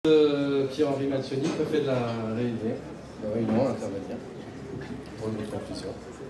Pierre-Henri Mazzoni, préfet de la Réunion, intervenir pour une conclusion.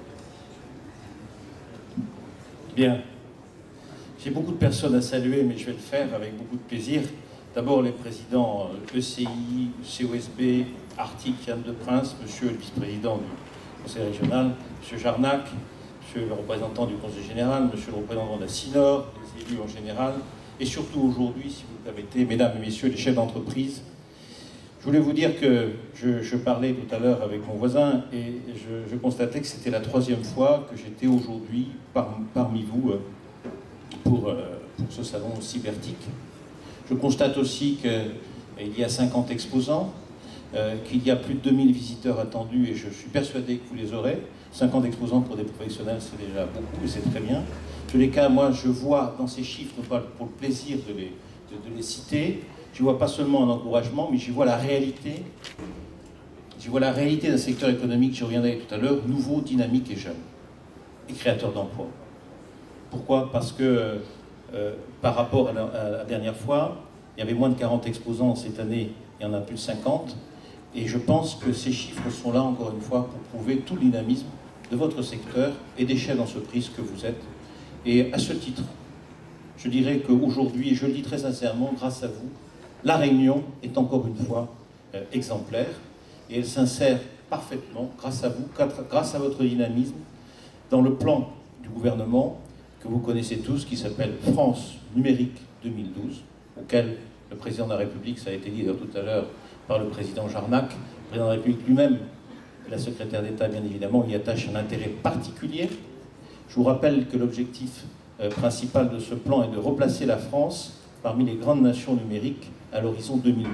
Bien. J'ai beaucoup de personnes à saluer, mais je vais le faire avec beaucoup de plaisir. D'abord les présidents ECI, COSB, Arctic, Yann de Prince, monsieur le vice-président du Conseil régional, monsieur Jarnac, monsieur le représentant du Conseil général, monsieur le représentant de la CINOR, les élus en général, et surtout aujourd'hui, si vous le permettez, mesdames et messieurs les chefs d'entreprise. Je voulais vous dire que je parlais tout à l'heure avec mon voisin et je constatais que c'était la 3e fois que j'étais aujourd'hui parmi vous pour ce salon cybertique. Je constate aussi qu'il y a 50 exposants, qu'il y a plus de 2000 visiteurs attendus et je suis persuadé que vous les aurez. 50 exposants pour des professionnels, c'est déjà beaucoup et c'est très bien. En tous les cas, moi, je vois dans ces chiffres, non pas pour le plaisir de les citer, je vois pas seulement un encouragement, mais j'y vois la réalité. J'y vois la réalité d'un secteur économique, j'y reviendrai tout à l'heure, nouveau, dynamique et jeune, et créateur d'emplois. Pourquoi? Parce que par rapport à la dernière fois, il y avait moins de 40 exposants cette année, il y en a plus de 50, et je pense que ces chiffres sont là, encore une fois, pour prouver tout le dynamisme de votre secteur et des chefs d'entreprise que vous êtes. Et à ce titre, je dirais qu'aujourd'hui, et je le dis très sincèrement, grâce à vous, la Réunion est encore une fois exemplaire, et elle s'insère parfaitement, grâce à vous, grâce à votre dynamisme, dans le plan du gouvernement que vous connaissez tous, qui s'appelle France Numérique 2012, auquel le président de la République, ça a été dit tout à l'heure par le président Jarnac, le président de la République lui-même, et la secrétaire d'État bien évidemment, y attache un intérêt particulier. Je vous rappelle que l'objectif principal de ce plan est de replacer la France parmi les grandes nations numériques à l'horizon 2012.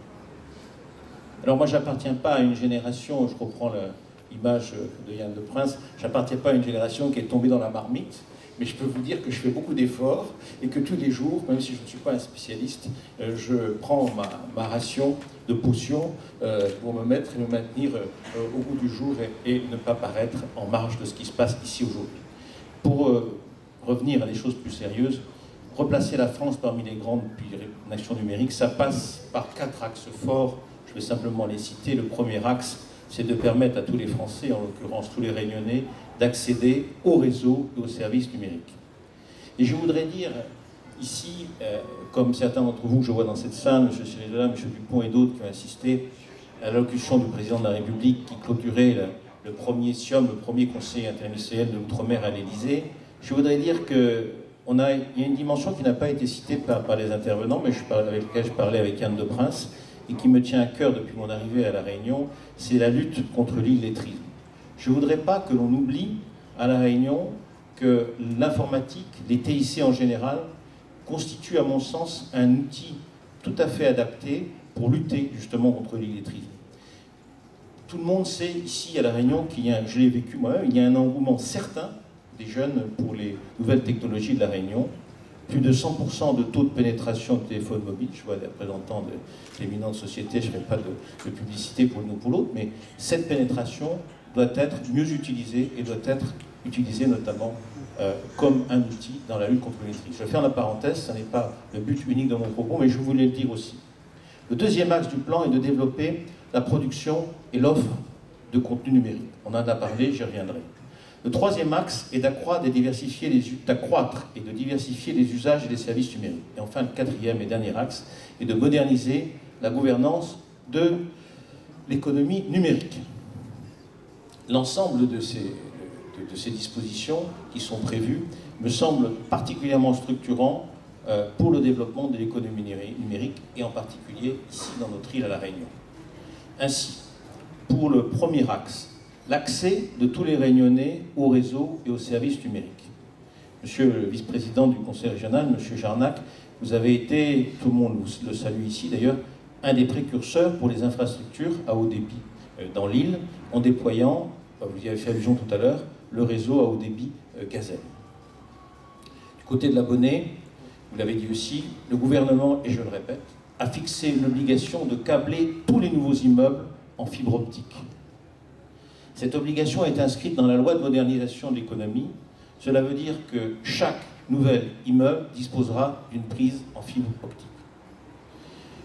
Alors moi, j'appartiens pas à une génération, je reprends l'image de Yann de Prince, j'appartiens pas à une génération qui est tombée dans la marmite, mais je peux vous dire que je fais beaucoup d'efforts et que tous les jours, même si je ne suis pas un spécialiste, je prends ma ration de potions pour me mettre et me maintenir au goût du jour et ne pas paraître en marge de ce qui se passe ici aujourd'hui. Pour revenir à des choses plus sérieuses, replacer la France parmi les grandes nations numériques, ça passe par 4 axes forts. Je vais simplement les citer. Le premier axe, c'est de permettre à tous les Français, en l'occurrence tous les Réunionnais, d'accéder au réseau et aux services numériques. Et je voudrais dire ici, comme certains d'entre vous que je vois dans cette salle, M. Cyril-Delat, M. Dupont et d'autres qui ont assisté à l'allocution du président de la République qui clôturait le premier SIOM, le premier conseil interministériel de l'outre-mer à l'Élysée, je voudrais dire qu'il y a une dimension qui n'a pas été citée par les intervenants, mais avec laquelle je parlais avec Yann de Prince, et qui me tient à cœur depuis mon arrivée à La Réunion, c'est la lutte contre l'illettrisme. Je ne voudrais pas que l'on oublie à La Réunion que l'informatique, les TIC en général, constituent à mon sens un outil tout à fait adapté pour lutter justement contre l'illettrisme. Tout le monde sait ici à La Réunion qu'il y a, je l'ai vécu moi-même, il y a un engouement certain des jeunes pour les nouvelles technologies de La Réunion. Plus de 100% de taux de pénétration de téléphone mobile. Je vois des représentants d'éminentes sociétés, je ne ferai pas de publicité pour l'une ou pour l'autre, mais cette pénétration doit être mieux utilisée et doit être utilisée notamment comme un outil dans la lutte contre l'illettrisme. Je vais faire la parenthèse, ce n'est pas le but unique de mon propos, mais je voulais le dire aussi. Le deuxième axe du plan est de développer la production et l'offre de contenu numérique. On en a parlé, j'y reviendrai. Le troisième axe est d'accroître et de diversifier les usages et les services numériques. Et enfin, le quatrième et dernier axe est de moderniser la gouvernance de l'économie numérique. L'ensemble de ces dispositions qui sont prévues me semble particulièrement structurant pour le développement de l'économie numérique et en particulier ici dans notre île à La Réunion. Ainsi, pour le premier axe, l'accès de tous les Réunionnais au réseau et aux services numériques. Monsieur le vice-président du Conseil régional, monsieur Jarnac, vous avez été, tout le monde le salue ici d'ailleurs, un des précurseurs pour les infrastructures à haut débit dans l'île, en déployant, vous y avez fait allusion tout à l'heure, le réseau à haut débit Gazelle. Du côté de l'abonné, vous l'avez dit aussi, le gouvernement, et je le répète, a fixé l'obligation de câbler tous les nouveaux immeubles en fibre optique. Cette obligation est inscrite dans la loi de modernisation de l'économie. Cela veut dire que chaque nouvel immeuble disposera d'une prise en fibre optique.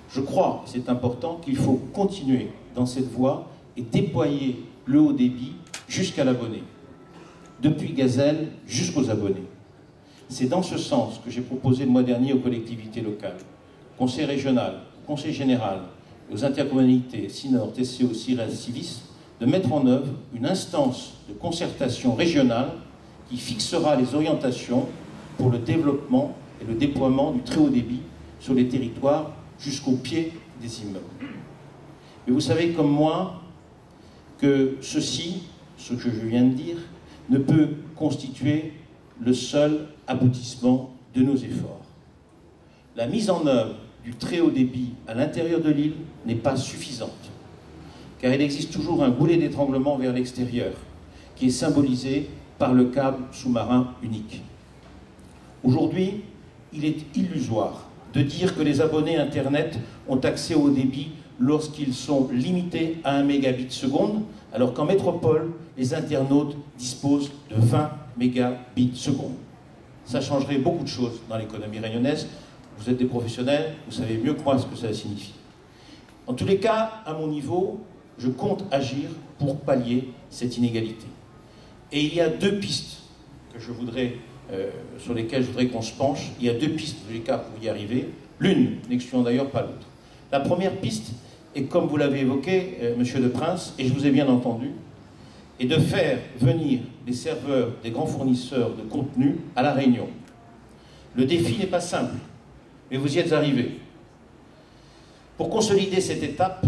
Je crois, c'est important, qu'il faut continuer dans cette voie et déployer le haut débit jusqu'à l'abonné, depuis Gazelle jusqu'aux abonnés. C'est dans ce sens que j'ai proposé le mois dernier aux collectivités locales, conseil régional, conseil général, aux intercommunalités, SINOR, TCO, CIRES, Civis, de mettre en œuvre une instance de concertation régionale qui fixera les orientations pour le développement et le déploiement du très haut débit sur les territoires jusqu'au pied des immeubles. Mais vous savez comme moi que ceci, ce que je viens de dire, ne peut constituer le seul aboutissement de nos efforts. La mise en œuvre du très haut débit à l'intérieur de l'île n'est pas suffisante, car il existe toujours un goulet d'étranglement vers l'extérieur, qui est symbolisé par le câble sous-marin unique. Aujourd'hui, il est illusoire de dire que les abonnés Internet ont accès au haut débit lorsqu'ils sont limités à 1 mégabit seconde, alors qu'en métropole, les internautes disposent de 20 mégabits seconde. Ça changerait beaucoup de choses dans l'économie réunionnaise. Vous êtes des professionnels, vous savez mieux que moi ce que ça signifie. En tous les cas, à mon niveau, je compte agir pour pallier cette inégalité. Et il y a deux pistes que je voudrais, sur lesquelles je voudrais qu'on se penche. Il y a deux pistes, en tous les cas, pour y arriver. L'une n'excluant d'ailleurs pas l'autre. La première piste est, comme vous l'avez évoqué, Monsieur Le Prince, et je vous ai bien entendu, est de faire venir les serveurs des grands fournisseurs de contenu à La Réunion. Le défi n'est pas simple, mais vous y êtes arrivés. Pour consolider cette étape,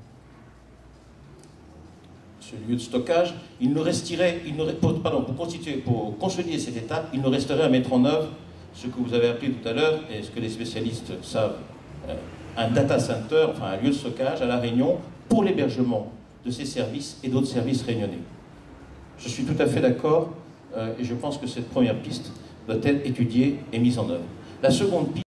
ce lieu de stockage, pour consolider cette étape, il nous resterait à mettre en œuvre ce que vous avez appelé tout à l'heure, et ce que les spécialistes savent, un data center, enfin un lieu de stockage à La Réunion pour l'hébergement de ces services et d'autres services réunionnais. Je suis tout à fait d'accord et je pense que cette première piste doit être étudiée et mise en œuvre. La seconde piste,